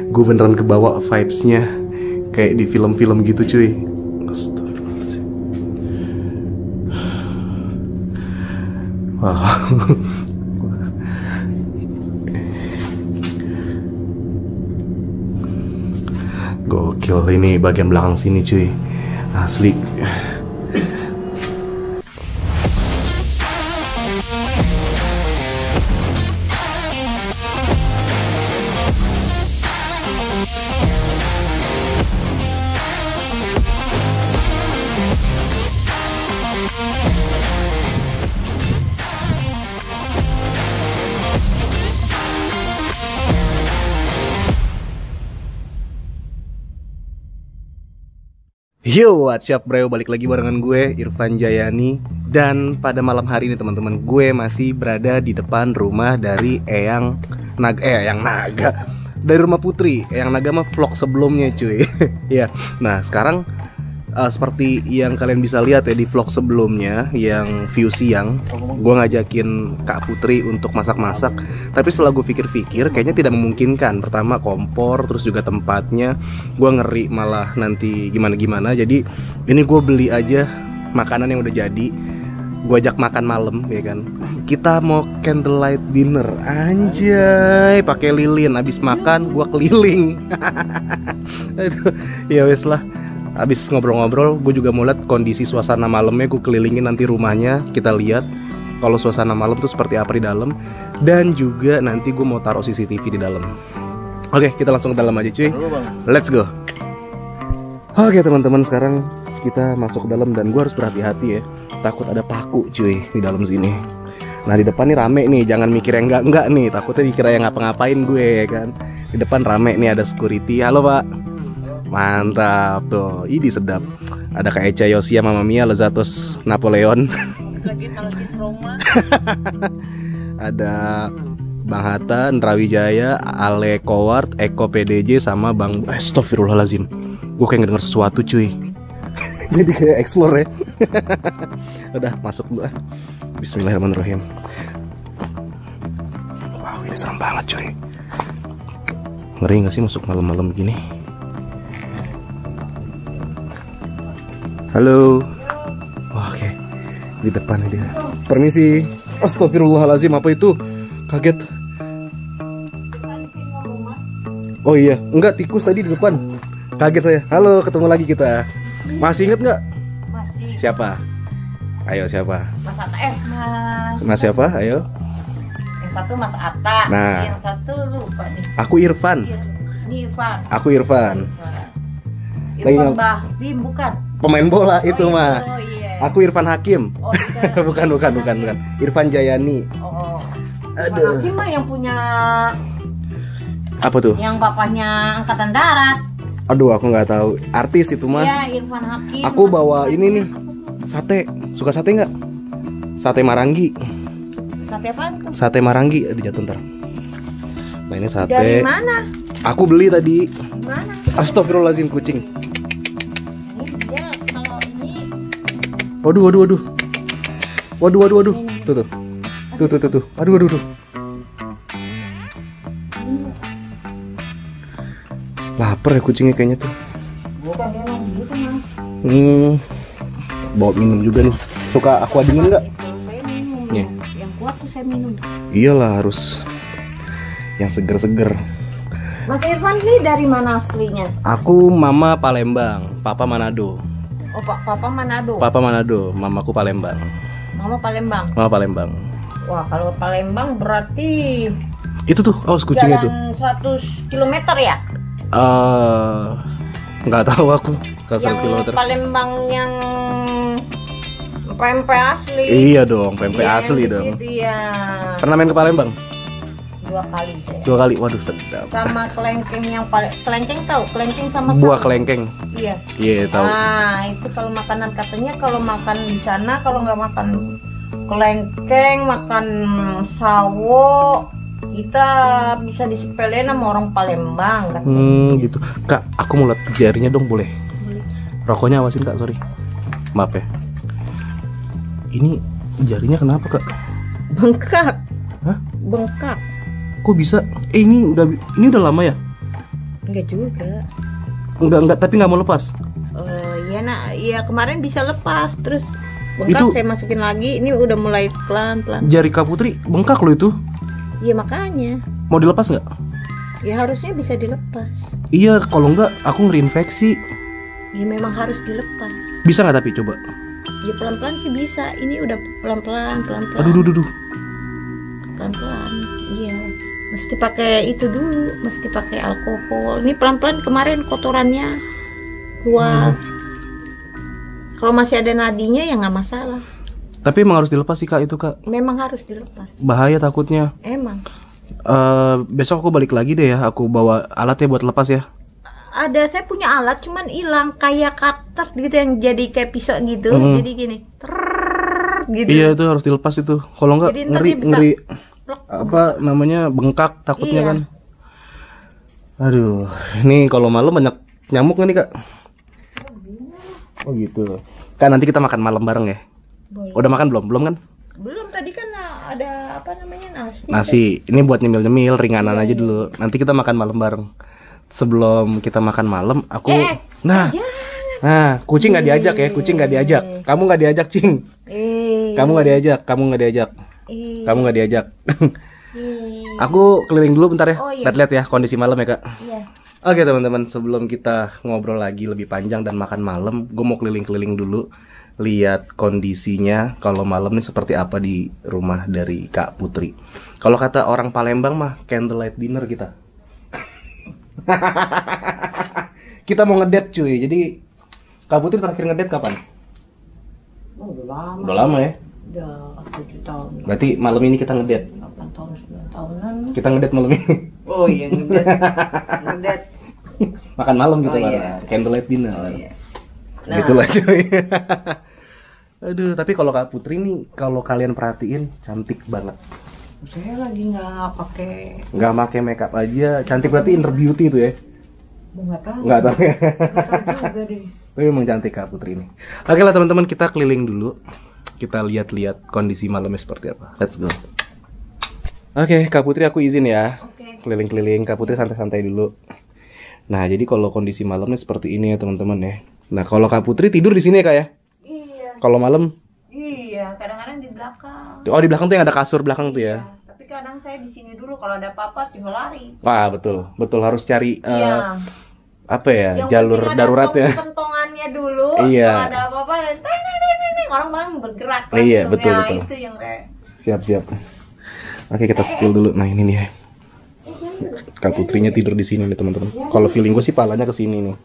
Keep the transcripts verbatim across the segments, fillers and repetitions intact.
Gue beneran kebawa vibes-nya kayak di film-film gitu cuy. Astagfirullahaladzim. Wow. Gokil, ini bagian belakang sini cuy. Asli. Yo, what's up bro, balik lagi barengan gue, Irfan Jayani. Dan pada malam hari ini teman-teman, gue masih berada di depan rumah dari Eyang Naga, eh Eyang Naga dari rumah Putri. Eyang Naga mah vlog sebelumnya cuy. Ya, nah sekarang uh, seperti yang kalian bisa lihat ya di vlog sebelumnya yang view siang, gue ngajakin Kak Putri untuk masak-masak. Tapi setelah gue pikir-pikir, kayaknya tidak memungkinkan. Pertama kompor, terus juga tempatnya, gue ngeri malah nanti gimana-gimana. Jadi ini gue beli aja makanan yang udah jadi, gue ajak makan malam ya kan. Kita mau candlelight dinner, anjay, pakai lilin. Abis makan gue keliling. Aduh, ya wes lah. Abis ngobrol-ngobrol, gue juga mau lihat kondisi suasana malamnya. Gue kelilingin nanti rumahnya, kita lihat kalau suasana malam tuh seperti apa di dalam. Dan juga nanti gue mau taruh C C T V di dalam. Oke, kita langsung ke dalam aja cuy. Let's go. Oke teman-teman, sekarang kita masuk ke dalam dan gue harus berhati-hati ya. Takut ada paku cuy di dalam sini. Nah di depan nih rame nih, jangan mikir yang enggak-enggak nih. Takutnya dikira yang ngapa-ngapain gue ya kan. Di depan rame nih, ada security. Halo pak. Mantap tuh, ini sedap. Ada Kak Eca Yosia, Mama Mia, Lezatos Napoleon. Lagi melukis Roma. Ada Bang Hatta, Nrawijaya, Ale Kowart, Eko P D J, sama Bang Astagfirullahaladzim. Gue kayak ngedenger sesuatu cuy. Jadi kayak explore ya. Udah masuk dulu ah. Bismillahirrahmanirrahim. Wow, ini serem banget cuy. Ngeri gak sih masuk malam-malam gini? Halo. Oh, oke okay. Di depan dia. Permisi. Astagfirullahaladzim, apa itu? Kaget. Oh iya, enggak, tikus tadi di depan. Kaget saya. Halo, ketemu lagi kita. Masih inget nggak? Masih. Siapa? Ayo siapa? Mas Atta, eh Mas. Mas siapa? Ayo. Yang satu Mas Atta. Nah. Yang satu lupa nih. Aku Irfan. Ini Irfan. Aku Irfan. Irfan, Irfan Bah Bim bukan? Pemain bola itu oh, mah. Oh iya. Aku Irfan Hakim. Oh, bukan. bukan, bukan, bukan, bukan. Irfan Jayani. Oh. Aduh. Hakim mah yang punya. Apa tuh? Yang bapaknya Angkatan Darat. Aduh, aku nggak tahu. Artis itu mah. Iya, Irfan Hakim. Aku bawa ini nih. Sate. Suka sate nggak? Sate Marangi. Sate apa tuh? Sate Marangi. Aduh, jatuh ntar. Nah ini sate. Dari mana? Aku beli tadi. Mana? Astagfirullahaladzim, kucing. Ini dia kalau ini. Waduh, waduh, waduh. Waduh, waduh, waduh. Tuh, tuh. Tuh, tuh, tuh, tuh. Aduh, waduh, waduh. Lapar ya kucingnya kayaknya tuh. Bukan dia lagi gitu Mas. Hmm. Bawa minum juga nih. Suka aqua dingin nggak? Saya minum. Nih. Yang kuat tuh saya minum. Iyalah harus yang seger-seger. Mas Irfan ini dari mana aslinya? Aku mama Palembang, papa Manado. Oh Pak, papa Manado. Papa Manado, mamaku Palembang. Mama Palembang. Mama Palembang. Wah, kalau Palembang berarti Itu tuh, awas kucingnya tuh. jalan seratus kilometer ya? Eh, nggak tahu aku. Yang seratus kilometer. Palembang yang pempek asli. Iya dong, pempek Iya, asli yang di dong. situ ya. Pernah main ke Palembang? Dua kali saya. Dua kali, waduh sedap. Sama kelengkeng yang paling kelengkeng tahu? Kelengkeng sama Buah sama. kelengkeng. Iya. Iya tahu. Nah, itu kalau makanan katanya kalau makan di sana kalau nggak makan kelengkeng, makan sawo, kita bisa disepelein sama orang Palembang kan. Hmm gitu. Kak, aku mau lihat jarinya dong boleh? Boleh. Rokoknya awasin kak, sorry. Maaf ya. Ini jarinya kenapa kak? Bengkak. Hah? Bengkak. Kok bisa? Eh ini udah ini udah lama ya? Enggak juga. Enggak enggak, tapi nggak mau lepas. Oh iya nak, iya kemarin bisa lepas terus bengkak Itu- saya masukin lagi. Ini udah mulai pelan-pelan. Jari Kak Putri bengkak loh itu. Iya makanya. Mau dilepas nggak? Ya harusnya bisa dilepas. Iya, kalau enggak aku ngerinfeksi. Ya memang harus dilepas. Bisa nggak tapi coba? Ya pelan-pelan sih bisa. Ini udah pelan-pelan, pelan-pelan. Aduh, duh, duh, duh. Pelan-pelan. Iya. Mesti pakai itu dulu, mesti pakai alkohol. Ini pelan-pelan kemarin kotorannya keluar. Hmm. Kalau masih ada nadinya ya nggak masalah. Tapi emang harus dilepas sih Kak itu Kak. Memang harus dilepas. Bahaya takutnya. Emang. Eh besok aku balik lagi deh ya. Aku bawa alat ya buat lepas ya. Ada, saya punya alat cuman hilang kayak cutter gitu yang jadi kayak pisau gitu. Mm. Jadi gini. Trrrr, gitu. Iya itu harus dilepas itu. Kalau enggak Jadi ntar ngeri dia bisa ngeri plek. apa namanya bengkak takutnya Iya. kan. Aduh, ini kalau malam banyak nyamuk nggak nih Kak? Oh gitu. Kak nanti kita makan malam bareng ya. Boleh. Udah makan belum? Belum kan? Belum, tadi kan ada apa namanya nasi. Nasi. Ini buat nyemil-nyemil ringanan Iya, aja iya. dulu. Nanti kita makan malam bareng. Sebelum kita makan malam, aku Eh, nah, jangan. nah, kucing nggak diajak ya, kucing nggak diajak. Kamu nggak diajak, Cing. Eh, Kamu nggak diajak, kamu nggak diajak, eh, kamu nggak diajak. eh. Aku keliling dulu bentar ya, Oh, iya. lihat-lihat ya kondisi malam ya Kak. Iya. Oke teman-teman, sebelum kita ngobrol lagi lebih panjang dan makan malam, gue mau keliling-keliling dulu, lihat kondisinya kalau malam nih seperti apa di rumah dari Kak Putri. Kalau kata orang Palembang mah candlelight dinner kita. Kita mau ngedate cuy, jadi Kak Putri terakhir ngedate kapan? Oh, udah lama. Udah lama ya. Udah tujuh tahun, Berarti malam ini kita ngedate. delapan tahun, sembilan tahunan. Kita ngedate malam ini. Oh iya, ngedet. Ngedet. Makan malam gitu Oh, bareng. iya. Candlelight dinner. Oh iya. Nah. Gitulah cuy. Aduh, tapi kalau Kak Putri nih, kalau kalian perhatiin cantik banget. Saya lagi nggak pakai, Nggak pakai makeup aja, cantik berarti inner beauty itu ya. nggak tahu. Nggak tahu ya. Nggak tahu juga deh. Tapi memang cantik Kak Putri ini. Oke lah teman-teman, kita keliling dulu. Kita lihat-lihat kondisi malamnya seperti apa. Let's go. Oke, Kak Putri aku izin ya. Oke. Keliling-keliling, Kak Putri santai-santai dulu. Nah, jadi kalau kondisi malamnya seperti ini ya teman-teman ya. Nah, kalau Kak Putri tidur di sini ya Kak ya. Iya. Kalau malam, Iya. Kadang-kadang di belakang. oh di belakang tuh yang ada kasur belakang tuh ya. Iya, tapi kadang saya di sini dulu, kalau ada apa-apa tinggal lari. Wah betul, betul harus cari eh, Iya. apa ya Yang jalur penting ada darurat ya. pentongannya dulu. Iya. Kalau ada apa-apa dan teng, teng, teng, teng, teng, orang bangun bergerak. Iya, langsung. betul, Ya, betul. Itu yang kayak. Siap siap. Oke kita spill dulu. Nah ini nih. Kak Putrinya tidur di sini nih teman-teman. Kalau feeling gue sih palanya ke sini nih.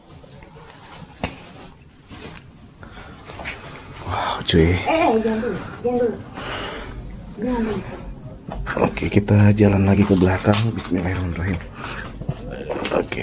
Wow cuy. Eh, jangan dulu, jangan dulu. Jangan dulu. Oke kita jalan lagi ke belakang. Bismillahirrahmanirrahim. Oke.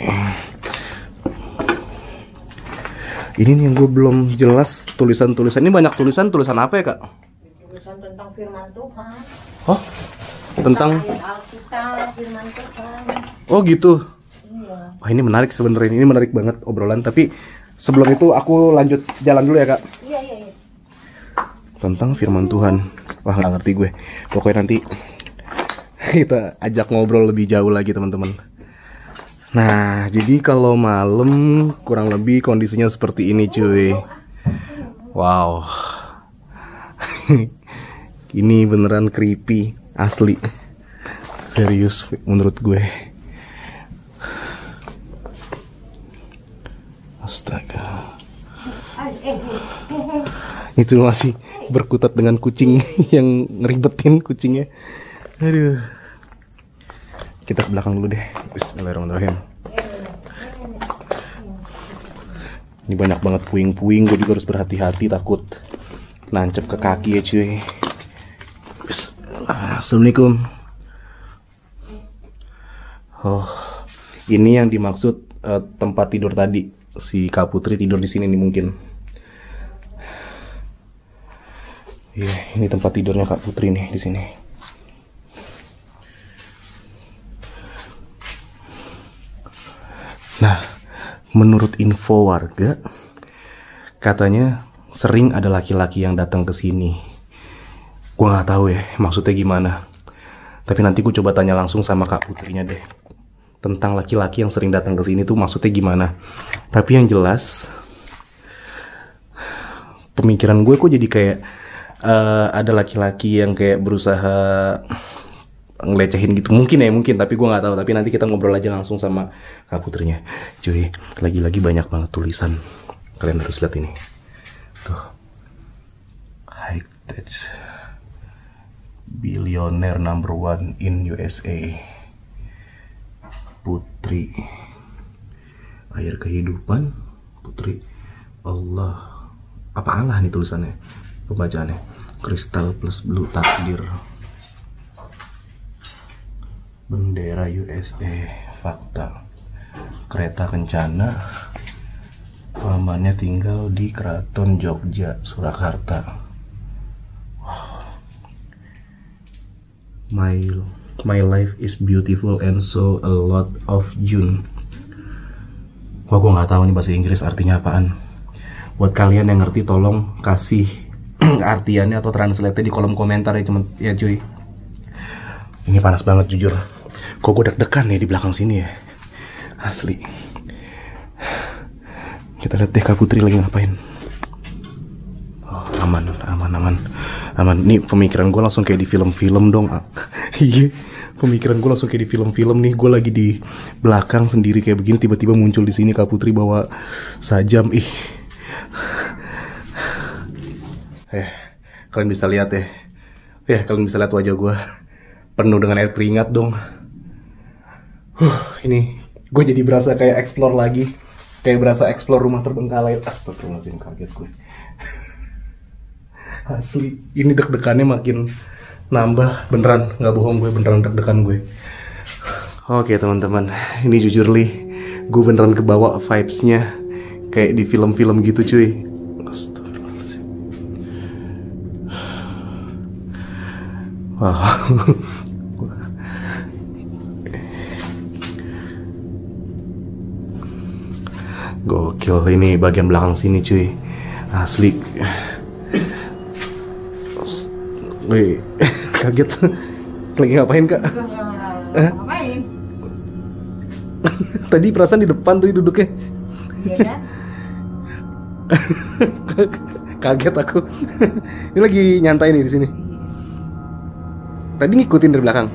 Ini nih yang gue belum jelas tulisan-tulisan. Ini banyak tulisan. Tulisan apa ya Kak? Tulisan tentang firman Tuhan. Oh tentang. Ayat Alkitab, firman Tuhan. Oh gitu. Iya. Wah ini menarik sebenarnya, ini menarik banget obrolan. Tapi sebelum itu aku lanjut jalan dulu ya Kak. Iya, iya, iya. Tentang firman Tuhan. Wah nggak ngerti gue. Pokoknya nanti kita ajak ngobrol lebih jauh lagi teman-teman. Nah jadi kalau malam kurang lebih kondisinya seperti ini cuy. Wow. Ini beneran creepy asli. Serius menurut gue. Astaga. Itu masih berkutat dengan kucing yang ngeribetin kucingnya. Aduh. Kita ke belakang dulu deh. Bismillahirrahmanirrahim. Ini banyak banget puing-puing. Gue juga harus berhati-hati, takut nancep ke kaki ya cuy. Assalamualaikum. Oh, ini yang dimaksud uh, tempat tidur tadi. Si Kak Putri tidur di sini nih mungkin. Iya, yeah, ini tempat tidurnya Kak Putri nih di sini. Nah, menurut info warga, katanya sering ada laki-laki yang datang ke sini. Gua nggak tahu ya maksudnya gimana. Tapi nanti gue coba tanya langsung sama Kak Putrinya deh. tentang laki-laki yang sering datang ke sini tuh maksudnya gimana. Tapi yang jelas pemikiran gue kok jadi kayak uh, ada laki-laki yang kayak berusaha ngelecehin gitu. Mungkin ya, mungkin, tapi gue nggak tahu. Tapi nanti kita ngobrol aja langsung sama Kak Putrinya. Cuy, lagi-lagi banyak banget tulisan. Kalian harus lihat ini. Tuh. High tech billionaire number one in U S A. Putri air kehidupan, Putri Allah. Apa Allah nih tulisannya? Pembacaannya. Kristal plus blue takdir. Bendera U S A, fakta. Kereta kencana. Pamannya tinggal di Keraton Jogja, Surakarta. My my life is beautiful and so a lot of June. Wah, gue nggak tahu nih bahasa Inggris artinya apaan. Buat kalian yang ngerti tolong kasih artiannya atau translate di kolom komentar ya teman ya cuy. Ini panas banget jujur. Kok gue deg-degan nih di belakang sini ya. Asli. Kita lihat deh Kak Putri lagi ngapain. Oh, aman, aman, aman. Aman. Nih pemikiran gue langsung kayak di film-film dong. Iya. Pemikiran gue langsung kayak di film-film nih. Gue lagi di belakang sendiri kayak begini, tiba-tiba muncul di sini Kak Putri bawa sajam. Ih. Eh, kalian bisa lihat ya. Ya, kalian bisa lihat wajah gue penuh dengan air keringat dong. Huh, ini gue jadi berasa kayak explore lagi. Kayak berasa explore rumah terbengkalai. Astagfirullahaladzim, kaget gue. Asli, ini deg-degannya makin nambah. Beneran, nggak bohong gue, beneran deg-degan gue. Oke teman-teman, ini jujur li, gue beneran kebawa vibes-nya kayak di film-film gitu cuy. Astagfirullahaladzim. Wow. Gokil, ini bagian belakang sini cuy. Asli. Wih, kaget. Lagi ngapain Kak? Ngapain? Tadi perasaan di depan tuh duduknya. Iya kan? Kaget aku. Ini lagi nyantai nih di sini. Tadi ngikutin dari belakang.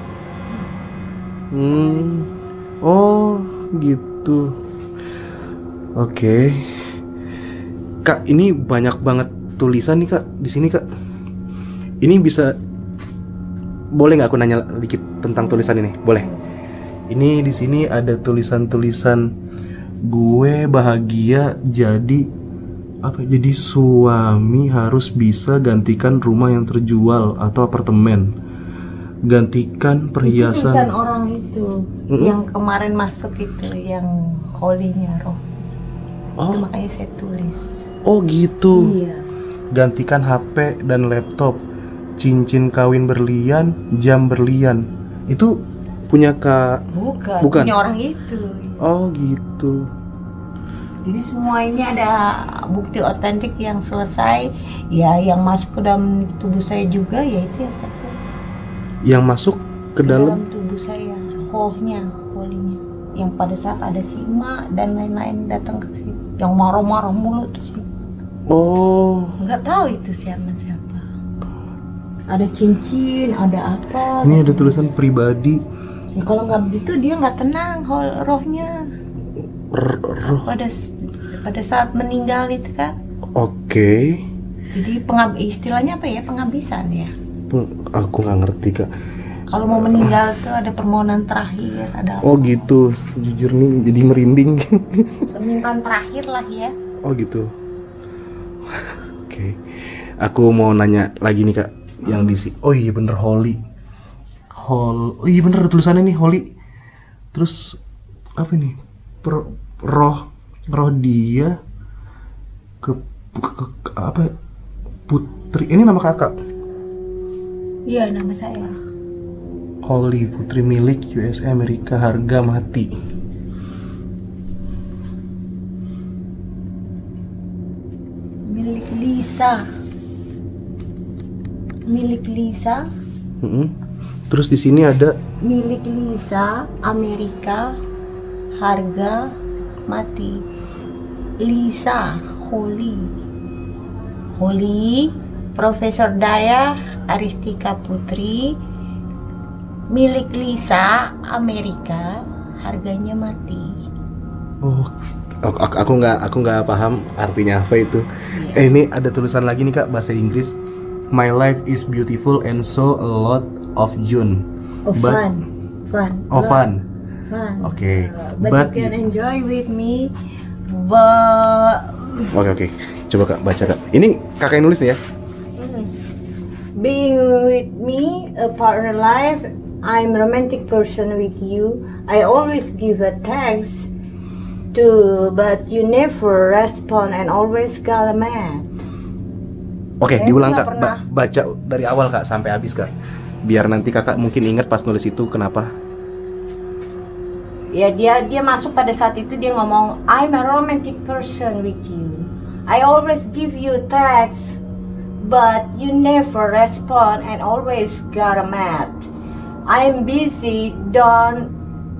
Hmm. Oh, gitu. Oke. Kak, ini banyak banget tulisan nih Kak di sini Kak. Ini bisa, boleh nggak aku nanya dikit tentang tulisan ini? Boleh. Ini di sini ada tulisan-tulisan gue bahagia jadi apa? Jadi suami harus bisa gantikan rumah yang terjual atau apartemen, gantikan perhiasan. Itu tulisan orang itu Mm-mm. yang kemarin masuk itu, yang holy-nya roh. Oh. Itu makanya saya tulis. Oh gitu. Iya. Gantikan H P dan laptop, cincin kawin berlian, jam berlian. Itu punya Kak? Bukan, Bukan. punya orang itu. Oh gitu. Jadi semua ini ada bukti otentik yang selesai. Ya, yang masuk ke dalam tubuh saya juga, ya itu yang saya tulis. Yang masuk ke, Ke dalam, dalam tubuh saya, rohnya, holinya. Yang pada saat ada Sima dan lain-lain datang ke sini, yang marah-marah mulu terus. Oh. Nggak tahu itu siapa siapa. Ada cincin, ada apa? Ini ada gitu. tulisan pribadi. Ya, kalau nggak begitu dia nggak tenang hol- rohnya. R- roh. Pada pada saat meninggal itu kan. Oke. Jadi pengab istilahnya apa ya, penghabisan ya. Peng- Aku nggak ngerti Kak. Kalau mau meninggal tuh ada permohonan terakhir, ada Oh gitu. Jujur nih jadi merinding. permintaan terakhir lah ya. Oh gitu. Oke. Aku mau nanya lagi nih Kak. Yang di sini. Oh iya bener holy. Hol. Oh iya bener ada tulisannya nih holy. Terus apa ini? Pro, roh roh dia ke, ke, ke, ke apa? Putri. Ini nama kakak. Iya, nama saya. Holly, putri milik U S A Amerika, harga mati. Milik Lisa. Milik Lisa. Mm-mm. Terus di sini ada Milik Lisa, Amerika, harga mati. Lisa, Holy. Holy, Profesor Daya, Aristika Putri. Milik Lisa, Amerika, harganya mati. Oh, aku aku nggak aku nggak paham artinya apa itu. Iya. Eh ini ada tulisan lagi nih Kak, bahasa Inggris. My life is beautiful and so a lot of June. Oh, But- fun, fun. Oh Lot. fun. Fun. Oke. Uh, but, But you can enjoy with me. But Oke oke. Coba Kak baca Kak. Ini Kakak yang nulis ya? mm, being with me a partner life, I'm romantic person with you. I always give a text to, but you never respond and always got mad. Oke, Saya diulang nggak Kak. pernah. Ba- baca dari awal Kak sampai habis Kak. Biar nanti Kakak mungkin ingat pas nulis itu kenapa. Ya dia dia masuk pada saat itu dia ngomong I'm a romantic person with you. I always give you text, but you never respond and always got mad. I'm busy, don't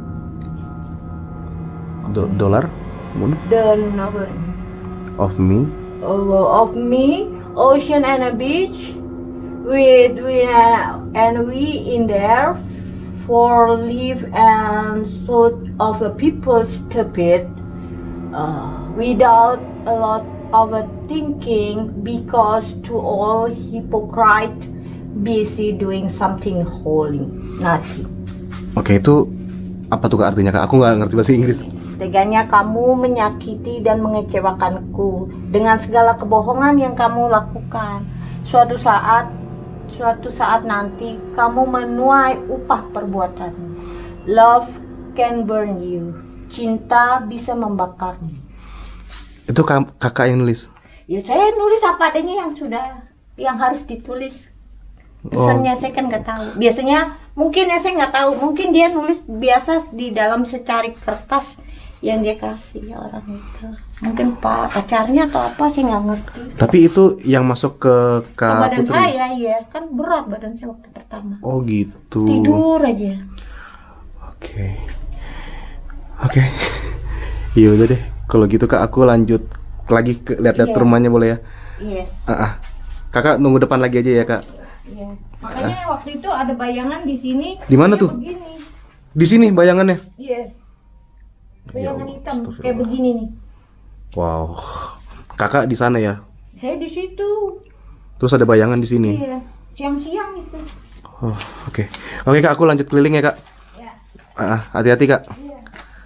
Do- dolar don't of me. of me, ocean and a beach, with we and we in there for live and sort of a people stupid uh, without a lot of a thinking because to all hypocrite busy doing something holy nothing. Oke, itu apa tuh Kak artinya Kak? Aku nggak ngerti bahasa Inggris. Teganya kamu menyakiti dan mengecewakanku dengan segala kebohongan yang kamu lakukan. Suatu saat, suatu saat nanti kamu menuai upah perbuatanmu. Love can burn you. Cinta bisa membakarmu. Itu Kak- Kakak yang nulis. Ya saya nulis apa adanya yang sudah, yang harus ditulis. Pesannya saya kan nggak tahu. Biasanya mungkin ya saya nggak tahu. Mungkin dia nulis biasa di dalam secari kertas yang dia kasih orang itu. Mungkin pak pacarnya atau apa sih nggak ngerti. Tapi itu yang masuk ke Ke Kak badan Putri. saya ya kan berat badan saya waktu pertama. Oh gitu. Tidur aja. Oke. Oke. Iya udah deh. Kalau gitu Kak aku lanjut lagi ke lihat-lihat Iya. rumahnya boleh ya? Yes. Ah, ah. Kakak nunggu depan lagi aja ya Kak. Iya. Makanya waktu itu ada bayangan di sini. Di mana dia tuh? Begini. Di sini bayangannya. Yes. Ya Bayangan Allah, hitam astagfirullah. kayak begini nih. Wow. Kakak di sana ya. Saya di situ. Terus ada bayangan di sini. Iya. Siang-siang itu. Oh, oke. Oke Kak, aku lanjut keliling ya Kak. Ya. Ah, ah, hati-hati Kak. Iya.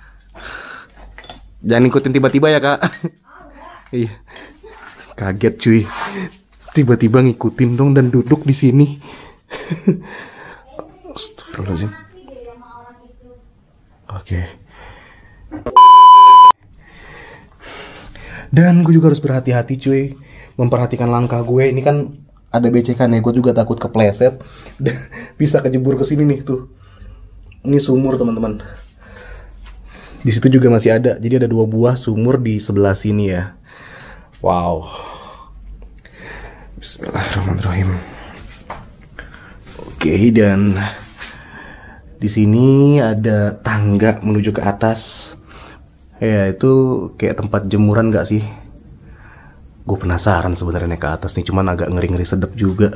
Jangan ikutin tiba-tiba ya Kak. Iya. Kaget cuy. Tiba-tiba ngikutin dong dan duduk di sini. Astagfirullahaladzim. Oke. Dan gue juga harus berhati-hati cuy, memperhatikan langkah gue. Ini kan ada becekan ya, gue juga takut kepleset dan bisa kejebur ke sini nih tuh. Ini sumur teman-teman. Di situ juga masih ada. Jadi ada dua buah sumur di sebelah sini ya. Wow. Bismillahirrahmanirrahim. Oke, dan di sini ada tangga menuju ke atas. Ya, itu kayak tempat jemuran gak sih? Gue penasaran sebenarnya naik ke atas nih, cuman agak ngeri-ngeri sedep juga.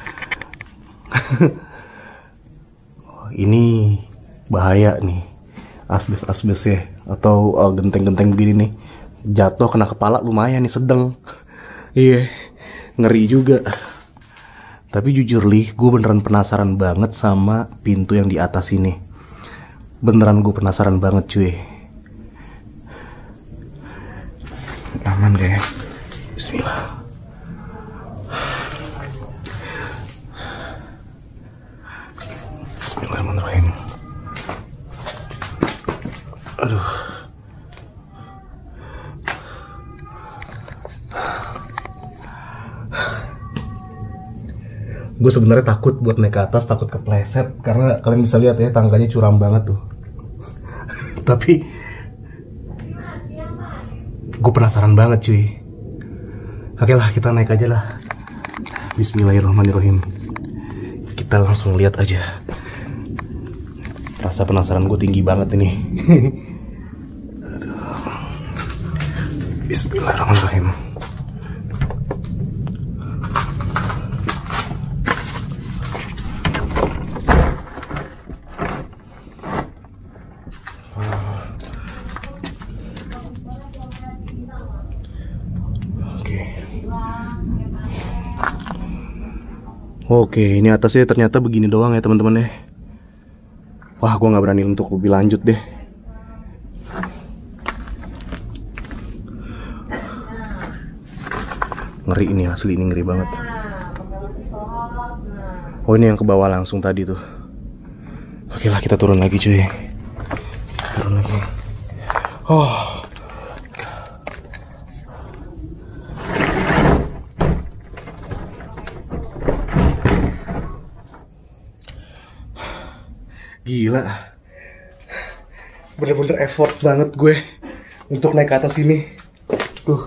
Oh, ini bahaya nih, asbes-asbes ya, atau oh, genteng-genteng begini nih, jatuh kena kepala lumayan nih, sedeng. Iya, ngeri juga. Tapi jujur Lih, gue beneran penasaran banget sama pintu yang di atas ini. Beneran gue penasaran banget cuy. Aman gak ya? Bismillah. Bismillahirrahmanirrahim. Aduh. Gue sebenarnya takut buat naik ke atas, takut kepleset karena kalian bisa lihat ya tangganya curam banget tuh. Tapi gue penasaran banget cuy. Oke lah, kita naik aja lah. Bismillahirrahmanirrahim. Kita langsung lihat aja Rasa penasaran gue tinggi banget ini. Bismillahirrahmanirrahim. Oke, ini atasnya ternyata begini doang ya teman-teman ya. Wah, gue nggak berani untuk lebih lanjut deh. Ngeri ini, asli ini ngeri banget. Oh, ini yang ke bawah langsung tadi tuh. Oke lah, kita turun lagi cuy. Turun lagi. Oh. Gila, bener-bener effort banget gue untuk naik ke atas ini. Tuh,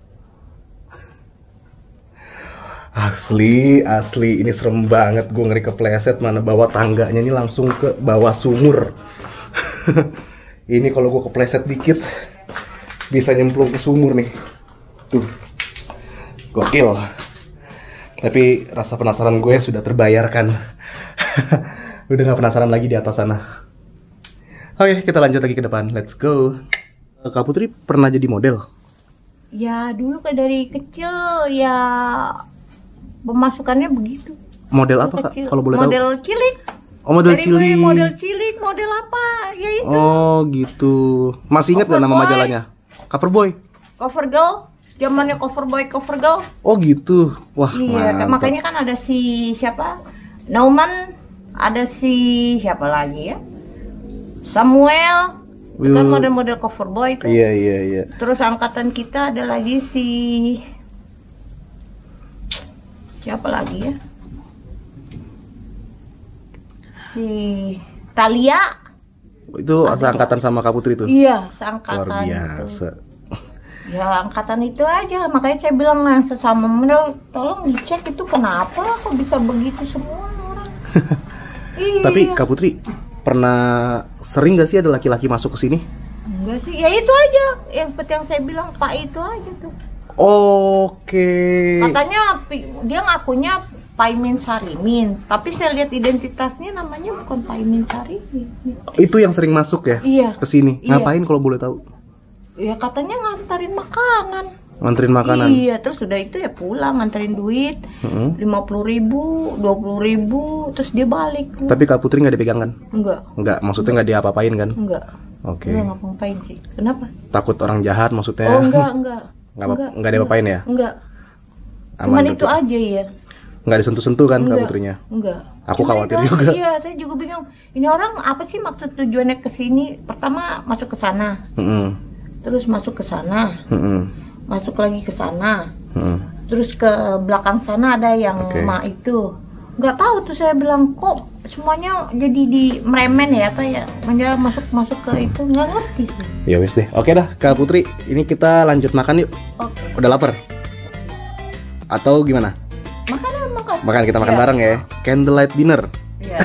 asli, asli ini serem banget. Gue ngeri kepleset, mana bawa tangganya ini langsung ke bawah sumur. Ini kalau gue kepleset dikit bisa nyemplung ke sumur nih. Tuh, gokil. Tapi rasa penasaran gue sudah terbayarkan. Udah gak penasaran lagi di atas sana. Oke, kita lanjut lagi ke depan. Let's go. Kak Putri pernah jadi model? Ya dulu kan dari kecil ya pemasukannya begitu. Model apa Kak? Kalau boleh tahu? Model cilik. Oh, model dari cilik. Model cilik, model apa? Ya itu. Oh gitu. Masih ingat gak nama Coverboy. majalahnya? Coverboy. Cover girl. Zamannya cover boy, cover girl. Oh gitu. Wah, iya, mantap. makanya kan ada si siapa? Nauman, ada si siapa lagi ya? Samuel. Itu kan model-model cover boy tuh. Iya, iya, iya. Terus angkatan kita ada lagi si siapa lagi ya? Si Talia. Itu seangkatan sama Kak Putri tuh? Iya, seangkatan. Luar biasa. Itu. Ya angkatan itu aja, makanya saya bilang lah sesama model, tolong dicek itu kenapa kok bisa begitu semua orang. Iya. Tapi Kak Putri pernah sering gak sih ada laki-laki masuk ke sini? Enggak sih, ya itu aja yang seperti yang saya bilang, Pak itu aja tuh. Oke. Katanya dia ngakunya Paimin Sarimin, tapi saya lihat identitasnya namanya bukan Paimin Sarimin. Itu yang sering masuk ya? Iya. Ke sini. Iya. Ngapain kalau boleh tahu? Ya katanya ngantarin makanan. Nganterin makanan. Iya, terus udah itu ya pulang nganterin duit lima puluh ribu, dua puluh ribu, terus dia balik. Tapi Kak Putri nggak dipegang kan? Enggak. Enggak, maksudnya nggak diapa-apain kan? Enggak. Oke. Enggak ngapain sih. Kenapa? Takut orang jahat maksudnya? Oh enggak, enggak. Nggak apa- nggak diapa-apain ya? Enggak. Aman Cuman tuh. itu aja ya. Nggak disentuh-sentuh kan Kak Enggak. Putrinya? Enggak. Aku Cuma khawatir itu aja. juga. Iya, saya juga bingung. Ini orang apa sih maksud tujuannya ke sini? Pertama masuk ke sana. Mm-mm. Terus masuk ke sana. Mm-mm. Masuk lagi ke sana. Mm-mm. Terus ke belakang sana ada yang Oke. ma itu. Nggak tahu tuh saya bilang kok semuanya jadi di meremen ya kayak menjalan masuk masuk ke itu nggak ngerti sih. Ya wis deh. Oke dah Kak Putri, ini kita lanjut makan yuk. Oke. Udah lapar? Atau gimana? Makan ya, makan. Makan, kita makan Iya. bareng ya. Candlelight dinner. Iya.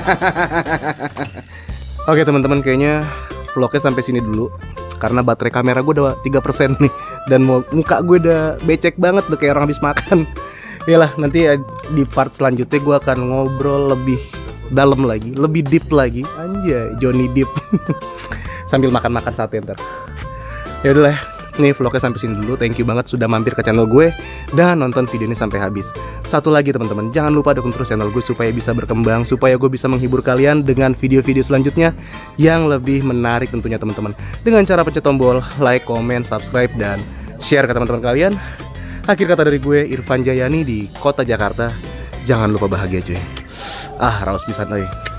Oke teman-teman, kayaknya vlognya sampai sini dulu. Karena baterai kamera gue udah tiga persen nih. Dan mau- muka gue udah becek banget, udah kayak orang habis makan. Yalah, nanti ya, di part selanjutnya gue akan ngobrol lebih dalam lagi, lebih deep lagi. Anjay, Johnny Deep. Sambil makan-makan sate ntar. Ya udah lah, nih vlognya sampai sini dulu. Thank you banget sudah mampir ke channel gue dan nonton video ini sampai habis. Satu lagi teman-teman, jangan lupa dukung terus channel gue supaya bisa berkembang, supaya gue bisa menghibur kalian dengan video-video selanjutnya yang lebih menarik tentunya teman-teman. Dengan cara pencet tombol like, comment, subscribe, dan share ke teman-teman kalian. Akhir kata dari gue, Irfan Jayani di kota Jakarta. Jangan lupa bahagia cuy. Ah, raus pisan euy.